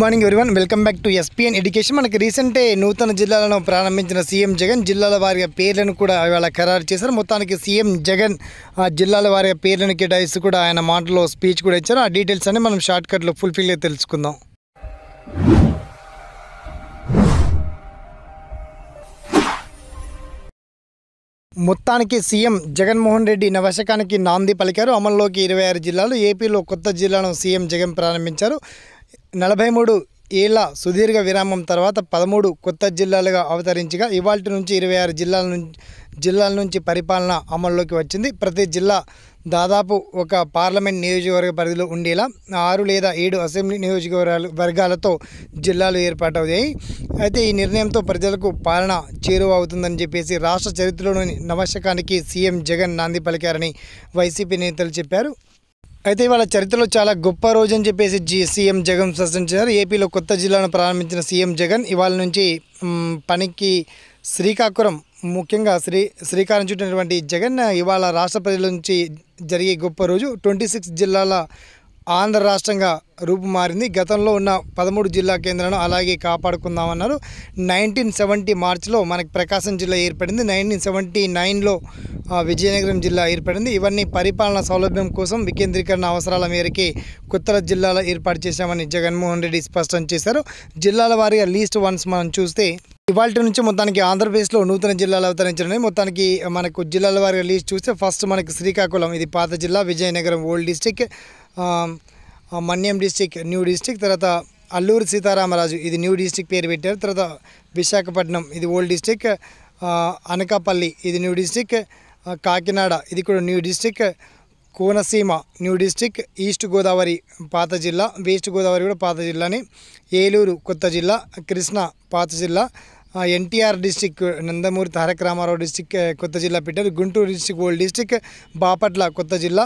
Morning everyone, welcome back to SPN education. మనకి రీసెంటే నూతన జిల్లాలను ప్రారంభించిన సీఎం జగన్ జిల్లాల వారిగా పేర్లను కూడా ఇవాళ ఖరారు చేశారు. మొత్తానికి సీఎం జగన్ జిల్లాల వారిగా పేర్లను కేటాయిస్తూ కూడా ఆయన మాటలో స్పీచ్ కూడా ఇచ్చారు. ఆ డీటెయిల్స్ అన్ని మనం షార్ట్ కట్లో ఫుల్ఫిల్గా తెలుసుకుందాం. మొత్తానికి సీఎం జగన్మోహన్ రెడ్డి నవశకానికి నాంది పలికారు. అమల్లోకి 26 జిల్లాలు. ఏపీలో కొత్త జిల్లాను సీఎం జగన్ ప్రారంభించారు. 43 ఏళ్ల సుదీర్ఘ విరామం తర్వాత 13 కొత్త జిల్లాలుగా అవతరించగా ఇవాల్టి నుంచి 26 జిల్లాల నుంచి పరిపాలన అమల్లోకి వచ్చింది. ప్రతి జిల్లా దాదాపు ఒక పార్లమెంట్ నియోజకవర్గ పరిధిలో ఉండేలా 6 లేదా 7 అసెంబ్లీ నియోజకవర్గాలతో జిల్లాలు ఏర్పాటవుతాయి. అయితే ఈ నిర్ణయంతో ప్రజలకు పాలన చేరువ అవుతుందని చెప్పేసి రాష్ట్ర చరిత్రలోని నవశకానికి సీఎం జగన్ నాంది పలికారని వైసీపీ నేతలు చెప్పారు. అయితే ఇవాళ చరిత్రలో చాలా గొప్ప రోజు అని చెప్పేసి సీఎం జగన్ ప్రశంసించారు. ఏపీలో కొత్త జిల్లాను ప్రారంభించిన సీఎం జగన్ ఇవాళ నుంచి పనికి శ్రీకాకుళం ముఖ్యంగా శ్రీకారం చుట్టినటువంటి జగన్ ఇవాళ రాష్ట్ర ప్రజల నుంచి జరిగే గొప్ప రోజు. 26 జిల్లాల ఆంధ్ర రాష్ట్రంగా రూపుమారింది. గతంలో ఉన్న 13 జిల్లా కేంద్రాలను అలాగే కాపాడుకుందామన్నారు. 1970 మార్చిలో మనకి ప్రకాశం జిల్లా ఏర్పడింది. 1979లో విజయనగరం జిల్లా ఏర్పడింది. ఇవన్నీ పరిపాలనా సౌలభ్యం కోసం వికేంద్రీకరణ అవసరాల మేరకే కొత్త జిల్లాలు ఏర్పాటు చేశామని జగన్మోహన్ రెడ్డి స్పష్టం చేశారు. జిల్లాల వారీగా లీస్ట్ వన్స్ మనం చూస్తే ఇవాళ నుంచి మొత్తానికి ఆంధ్రప్రదేశ్లో నూతన జిల్లాలు అవతరించడం. మొత్తానికి మనకు జిల్లాల వారీగా లీస్ట్ చూస్తే ఫస్ట్ మనకి శ్రీకాకుళం, ఇది పాత జిల్లా. Vizianagaram old district. Manyam district new district. తర్వాత అల్లూరు సీతారామరాజు, ఇది న్యూ డిస్టిక్ పేరు పెట్టారు. తర్వాత విశాఖపట్నం, ఇది ఓల్డ్ డిస్టిక్. అనకాపల్లి, ఇది న్యూ డిస్టిక్. కాకినాడ, ఇది కూడా new district. Konaseema new district. East Godavari పాత జిల్లా. వెస్ట్ గోదావరి కూడా పాత జిల్లాని. ఏలూరు కొత్త జిల్లా. కృష్ణా పాత జిల్లా. NTR district, Nandamuri Taraka Ramarao district కొత్త జిల్లా పెట్టారు. Guntur district old district. Bapatla కొత్త జిల్లా.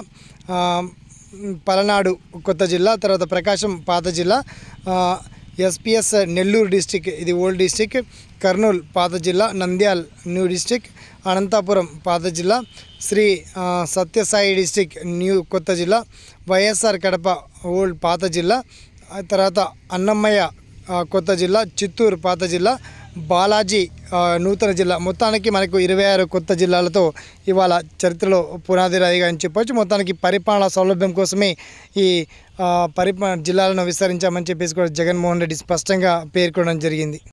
పలనాడు కొత్త జిల్లా. తర్వాత ప్రకాశం పాత జిల్లా. ఎస్పీఎస్ నెల్లూరు డిస్టిక్, ఇది ఓల్డ్ డిస్టిక్. కర్నూలు పాత జిల్లా. Nandyal new district. అనంతపురం పాత జిల్లా. శ్రీ సత్యసాయి డిస్టిక్ న్యూ కొత్త జిల్లా. వైఎస్ఆర్ కడప ఓల్డ్ పాత జిల్లా. తర్వాత అన్నమయ్య కొత్త జిల్లా. చిత్తూరు పాత జిల్లా. బాలాజీ నూతన జిల్లా. మొత్తానికి మనకు 26 కొత్త జిల్లాలతో ఇవాళ చరిత్రలో పునాది రాయిగా అని చెప్పొచ్చు. మొత్తానికి పరిపాలనా సౌలభ్యం కోసమే ఈ జిల్లాలను విస్తరించామని చెప్పేసి కూడా జగన్మోహన్ రెడ్డి స్పష్టంగా పేర్కొనడం జరిగింది.